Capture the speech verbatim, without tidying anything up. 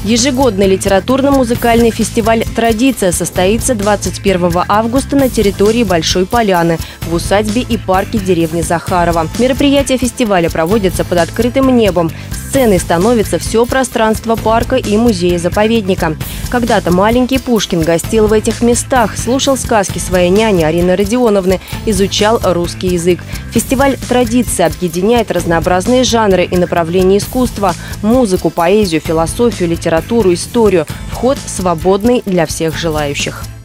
Ежегодный литературно-музыкальный фестиваль «Традиция» состоится двадцать первого августа на территории Большой Поляны в усадьбе и парке деревни Захарова. Мероприятия фестиваля проводятся под открытым небом. Сценой становится все пространство парка и музея-заповедника. Когда-то маленький Пушкин гостил в этих местах, слушал сказки своей няни Арины Родионовны, изучал русский язык. Фестиваль «Традиция» объединяет разнообразные жанры и направления искусства – музыку, поэзию, философию, литературу, историю. Вход свободный для всех желающих.